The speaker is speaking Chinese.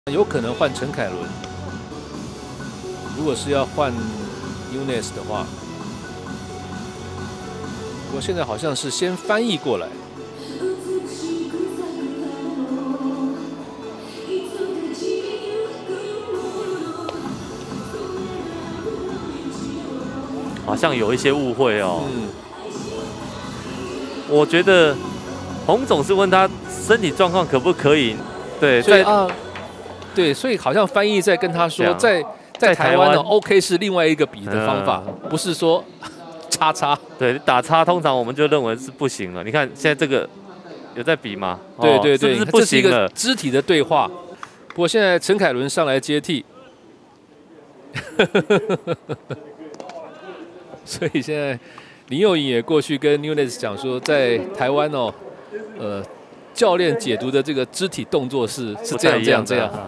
有可能换陈凯伦。如果是要换 Nunes 的话，不过现在好像是先翻译过来。 好像有一些误会哦。我觉得洪总是问他身体状况可不可以？对， 对，所以好像翻译在跟他说，在台湾呢 ，OK 是另外一个比的方法，不是说叉。 对，打叉通常我们就认为是不行了。你看现在这个有在比吗？ 对， 是不是不行了？ 肢体的对话。不过现在陈凯伦上来接替，所以现在林佑颖也过去跟 Nunes 讲说，在台湾哦，教练解读的这个肢体动作是这样。